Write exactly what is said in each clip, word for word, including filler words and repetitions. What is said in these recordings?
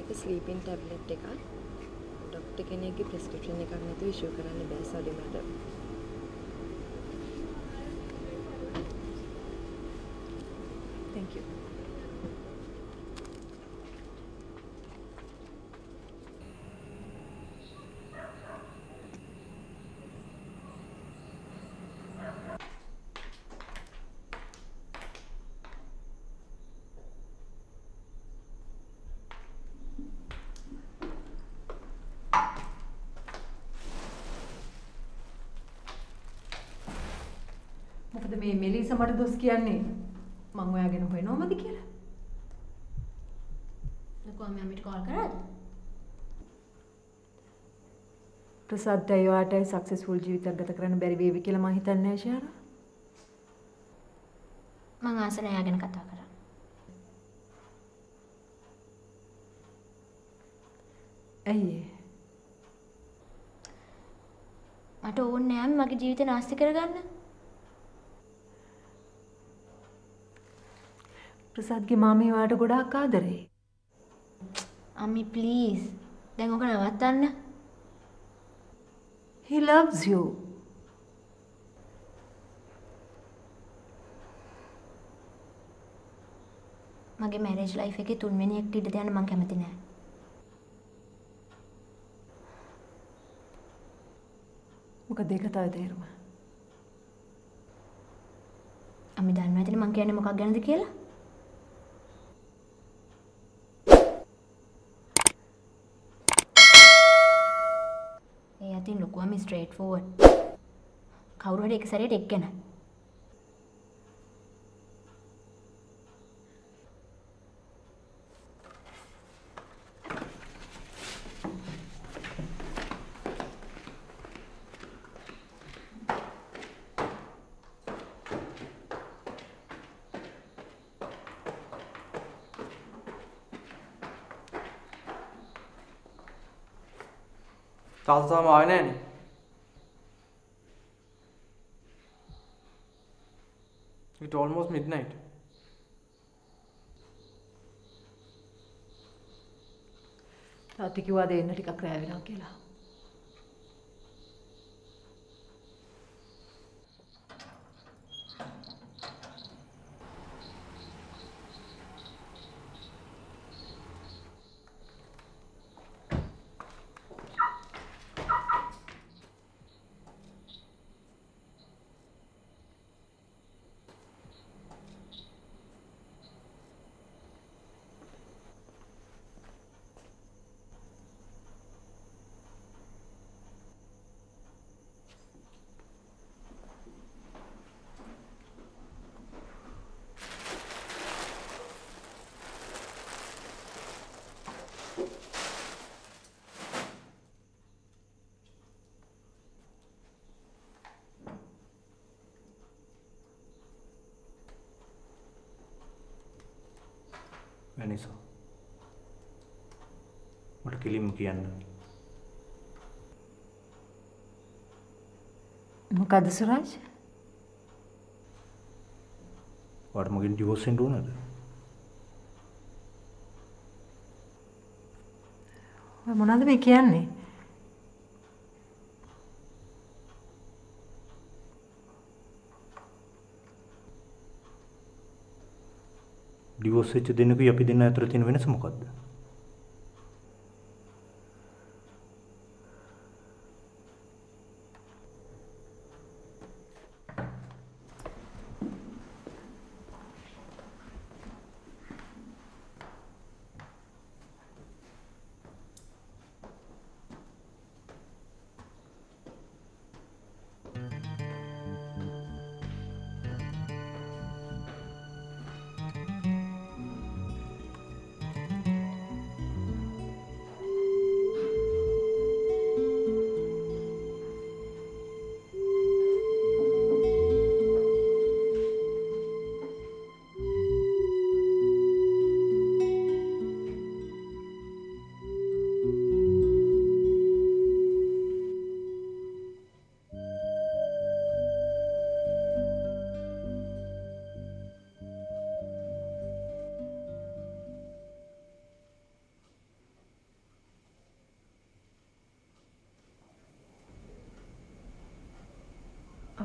එක sleeping tablet එකක් doctor කෙනෙක්ගේ ප්‍රෙස්ක්‍රිප්ෂන් එකක් නැතුව ඉෂුව කරන්න බෑ සෝරි මැඩම්. Thank you. මොකද මේ මෙලිස මට දොස් කියන්නේ මං ඔයාගෙන හොයනවමද කියලා. ලොකු අම්මා මිට කෝල් කරාද? ප්‍රසාද් අයෝටයි සක්සස්ෆුල් ජීවිතයක් ගත කරන්න බැරි වේවි කියලා මං හිතන්නේ නැහැ ෂාරා. මං ආසන එයාගෙන කතා කරා. ඇයි? මට ඕනේ නෑ මගේ ජීවිතේ නාස්ති කරගන්න. ප්‍රසාද්ගේ මාමී ඔයාට ගොඩාක් ආදරේ. අම්මි ප්ලීස් දැන් ඔක නවත්තන්න. He loves you. මගේ මැරේජ් ලයිෆ් එකේ තුන්වෙනි එකට ඉඩ දෙන්න මං කැමති නෑ. මොකද ඒක තමයි තේරුම. අම්මි දන්නව ඇතිනේ මං කියන්නේ මොකක් ගැනද කියලා? ඒ අතින් ලොකු අම්මි ස්ට්‍රේට් ෆෝවර්ඩ්. කවුරු හරි එක සැරේට එක්කන. තාත්තා තාම ආවේ නැහනේ. It's almost midnight. තාත්තා කිව්වා දෙන්න ටිකක් රැ වෙනවා කියලා. වෙනසෝ මට කෙලින්ම කියන්න. මොකද සුරජ්? ඔයාට මගෙන් ඩිවෝස් වෙන්න ඕනද? ඔය මොනවද මේ කියන්නේ? ඩිවෝස් වෙච්ච දෙන්නෙකුයි අපි දෙන්න අතර තියෙන වෙනස මොකද්ද?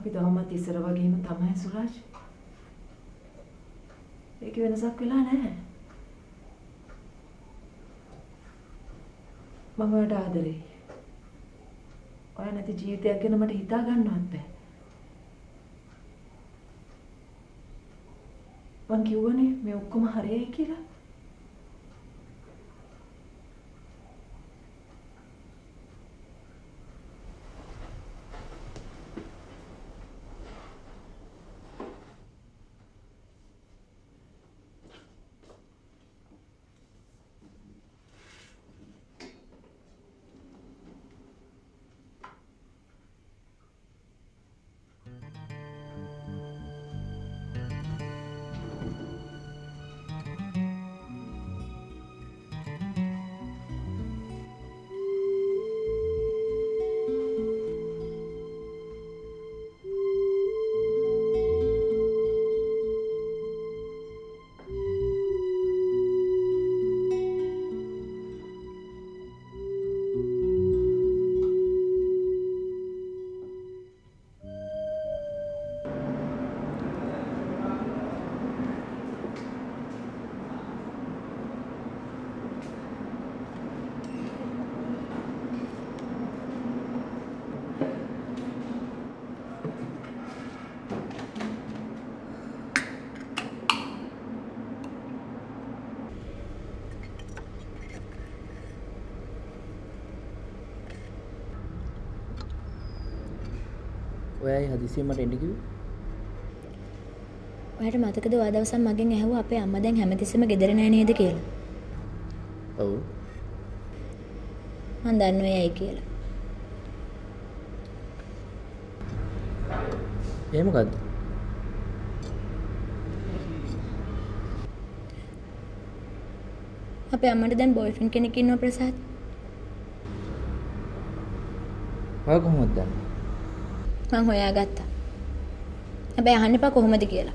අපි තවමත් ඉස්සර වගේම තමයි සුරාජ්. ඒක වෙනසක් වෙලා නැහැ. මම ඔයාට ආදරෙයි. ඔයා නැති ජීවිතයක් ගැන මට හිතා ගන්නවත් බෑ. මං කිව්වනේ මේ ඔක්කොම හරියයි කියලා. ඔයයි හදිසියෙන් මට එන්න කිව්වේ? ඔයාට මතකද ඔය දවසක් මගෙන් ඇහුවා අපේ අම්මා දැන් හැමතිස්සෙම ගෙදර නෑ නේද කියලා? ඔව්. මං දන්නවා ඇයි කියලා. ඒ මොකද්ද? අපේ අම්මට දැන් බොයිෆ්‍රෙන්ඩ් කෙනෙක් ඉන්නවා ප්‍රසාද්. ඔයා කොහොමද දන්නේ? මං හොයාගත්තා. හැබැයි අහන්න එපා කොහොමද කියලා.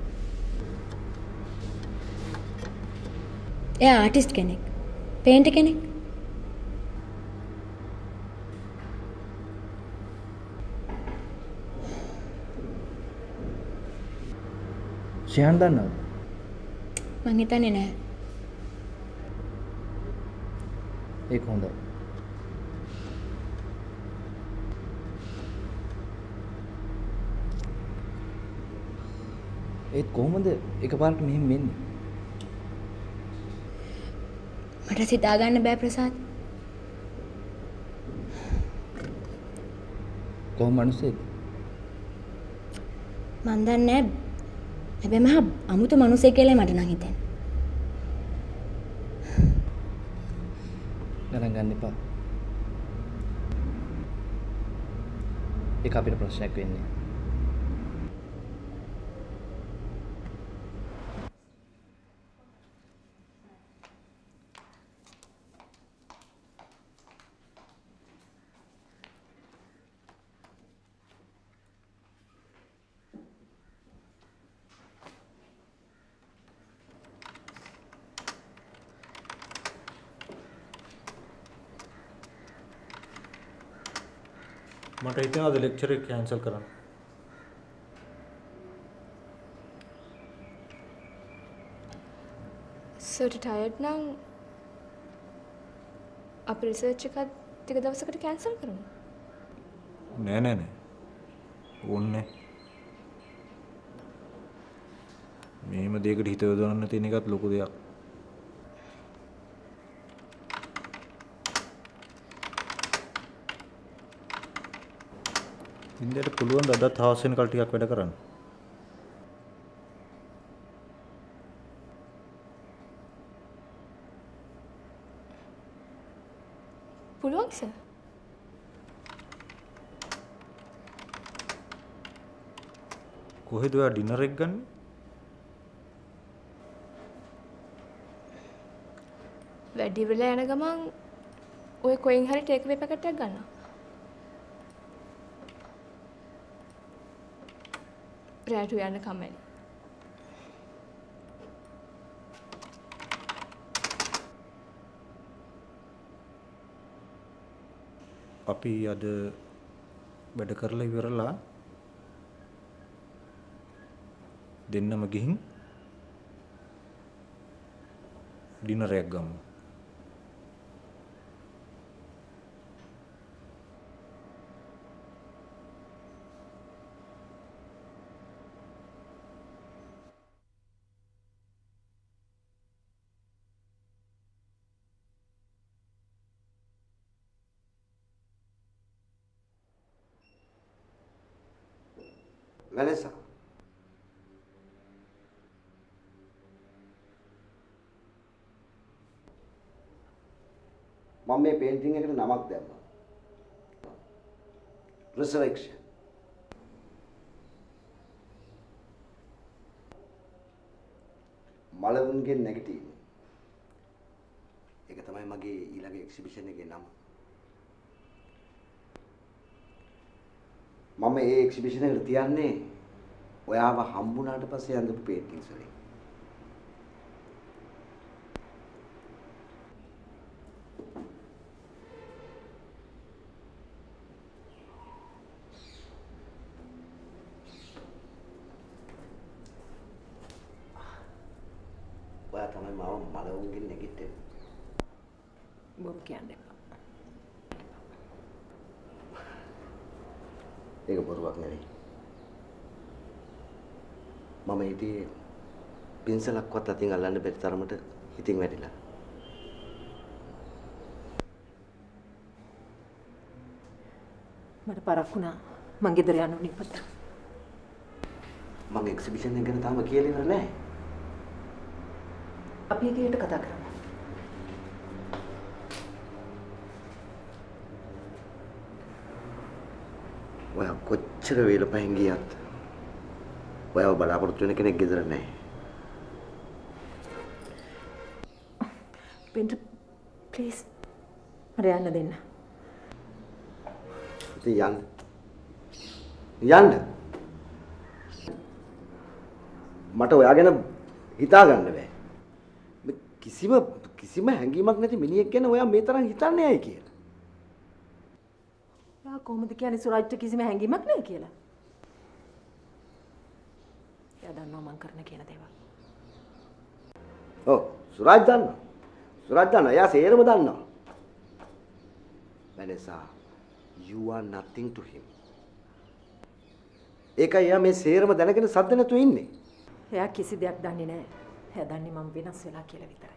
එයා ආටිස්ට් කෙනෙක්. පේන්ටර් කෙනෙක්. ශයන් දන්නවද? මං හිතන්නේ නැහැ. ඒක හොඳයි. ඒත් කොහොමද එකපාරට මෙහෙම වෙන්නේ? මට හිතා ගන්න බෑ ප්‍රසාද්. කොහොම මිනිස්සෙක්? මන් දන්නේ නැහැ. හැබැයි මහා අමුතු මිනිසෙක් කියලා මට නම් හිතෙන්නේ. ගණන් ගන්න එපා. ඒක අපිට ප්‍රශ්නයක් වෙන්නේ. මට හිතෙනවා අද ලෙක්චර් එක කැන්සල් කරන්න. සර්ට ටයර්ඩ් නම් අපි රිසර්ච් එකත් ටික දවසකට කැන්සල් කරමු. නෑ නෑ නෑ. ඕනේ. මේම දෙයකට හිත යොදවන්න තියෙන එකත් ලොකු දෙයක්. ඉන්දියට පුළුවන් ද අදත් හවස් වෙනකල් ටිකක් වැඩ කරන්න. පුළුවන් සර්. කොහෙද ඔයා ඩිනර් එක ගන්නේ? වැඩි වෙලා යන ගමන් ඔය කොයින් හරි ටේක් අවේ පැකට් එකක් ගන්නවා. රැට යන කමෙන්. අපි අද වැඩ කරලා ඉවරලා දෙන්නම ගිහින් ඩිනර් එකක් ගමු. Vanessa. මම මේ පේන්ටිං එකට නමක් දැම්මා. Resurrection. මලවුන්ගේ නෙගටිව්. ඒක තමයි මගේ ඊළඟ එක්සිබිෂන් එකේ නම. මම මේ එක්සිබිෂන් එකට තියන්නේ ඔයාව හම්බුණාට පස්සේ අඳපු පේන්ටිංස් වලින්. ඔයා තමයි මාව මලවුන්ගෙන් නැගිටින්නේ. බොරු කියන්නේ. ඒක බොරුවක් නෙවෙයි. මම හිටියේ පින්සලක්වත් අතින් අල්ලන්න බැරි තරමට හිතින් වැටිලා. මට පරක් වුණා මං ගෙදර යන්න ඕනේ පුත. මම එක්සිබිෂන් එක ගැන තාම කියලා ඉවර නැහැ. අපි ඒකට කතා කරමු. ඔයා කොච්චර වේල පහෙන් ගියත් ඔයාව බලාපොරොත්තු වෙන කෙනෙක් ගෙදර නැහැ. පෙන්ට් ප්ලීස් මට යන්න දෙන්න. ඉතින් යන්න. යන්න. මට ඔයා ගැන හිතා ගන්න බෑ. කිසිම කිසිම හැඟීමක් නැති මිනිහෙක් ගැන ඔයා මේ තරම් හිතන්නේ ඇයි කියලා. ඔයා කොහොමද කියන්නේ සුරාජ්ට කිසිම හැඟීමක් නැහැ කියලා? එයා දන්නවා මං කරන කියන දේවල්. ඔව් සුරාජ් දන්නවා. සුරාජ් දන්නවා. එයා සේරම දන්නවා. Vanessa, you are nothing to him. ඒකයි එයා මේ සේරම දැනගෙන සද්ද නැතුව ඉන්නේ. එයා කිසි දෙයක් දන්නේ නැහැ. එයා දන්නේ මම වෙනස් වෙලා කියලා විතරයි.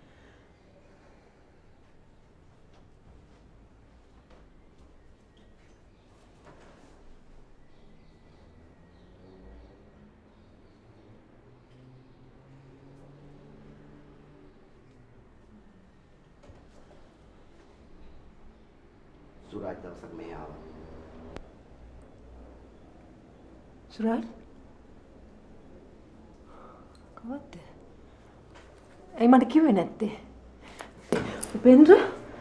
සුරාජ් දවසක් මේ ආවා. සුරාජ්? කවද්ද? ඇයි මට කිව්වේ නැත්තේ? උපේන්ද්‍ර?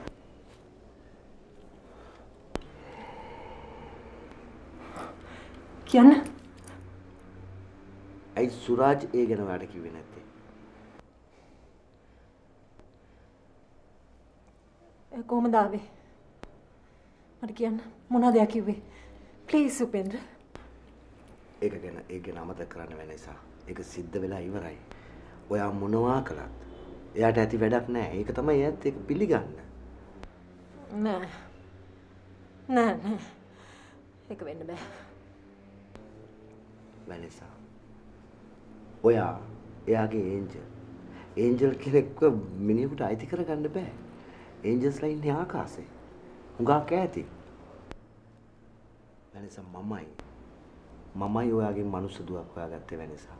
කියන්න. ඇයි සුරාජ් ඒ ගැන ඔයාලට කිව්වේ නැත්තේ? ඒ කොහමද ආවේ? මට කියන්න මොනවද එයා කිව්වේ? ප්ලීස් උපේන්ද්‍ර. ඒක ගැන ඒක ගැන අමතක කරන්න වෙන නිසා. ඒක සිද්ධ වෙලා ඉවරයි. ඔයා මොනවා කළත් එයාට ඇති වැඩක් නැහැ. ඒක තමයි එයාත් ඒක පිළිගන්න. නෑ. නෑ නෑ. ඒක වෙන්න බෑ. Vanessa. ඔයා එයාගේ ඒන්ජල්. ඒන්ජල් කෙනෙක්ව මිනිහෙකුට අයිති කරගන්න බෑ. ඒන්ජල්ස්ලා ඉන්නේ ආකාශේ. හුඟක් ඈතින්. Vanessa මමයි. මමයි ඔයාගේ මනුස්ස දුවක් හොයාගත්තේ Vanessa.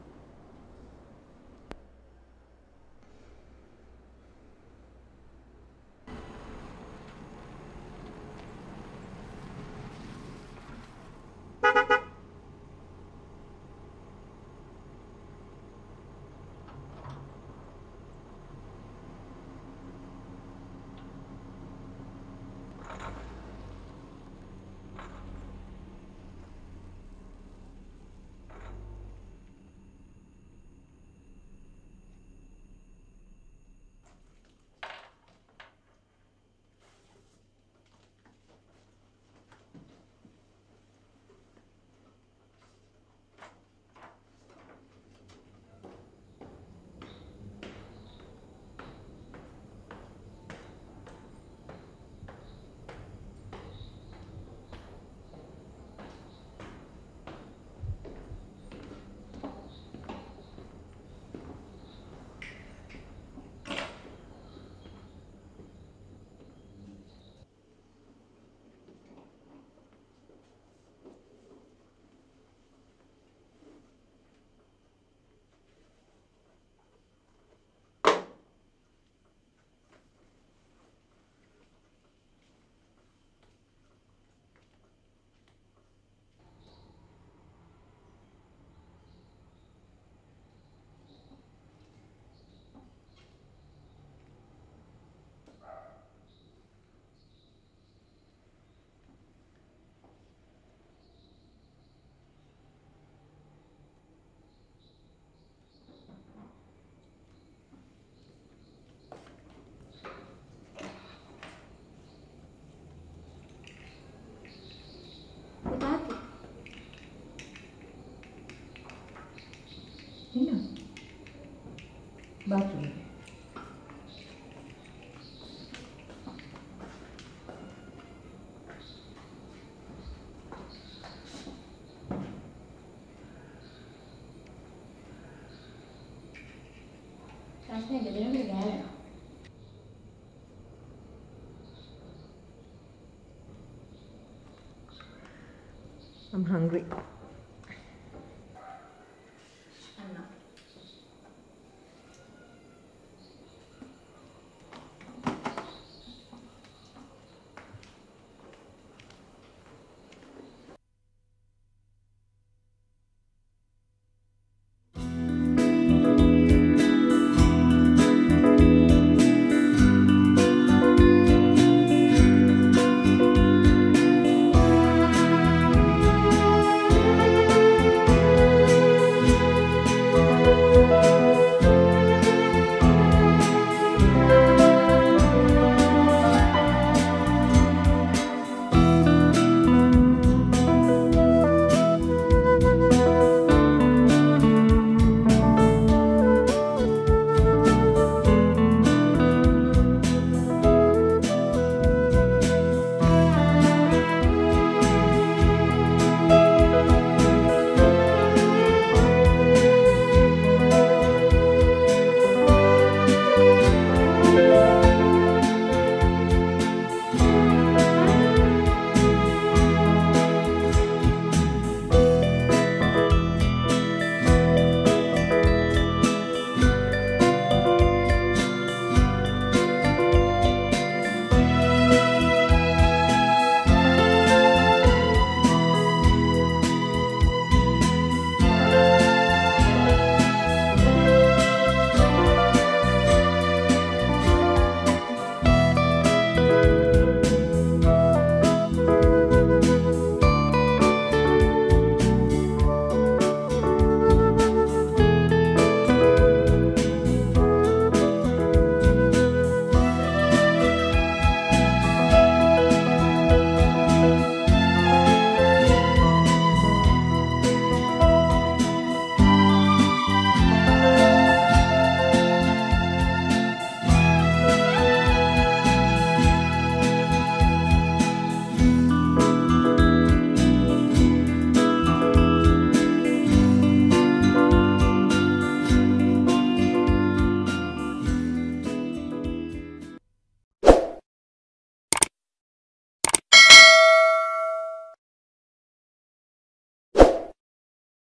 ප්‍රශ්නේ දෙදෙනෙකුට ගෑවෙනවා. I'm hungry.